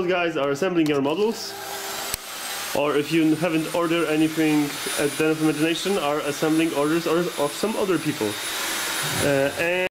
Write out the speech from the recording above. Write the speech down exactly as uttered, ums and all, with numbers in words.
those guys are assembling your models, or if you haven't ordered anything at Den of Imagination, are assembling orders of some other people. Uh, and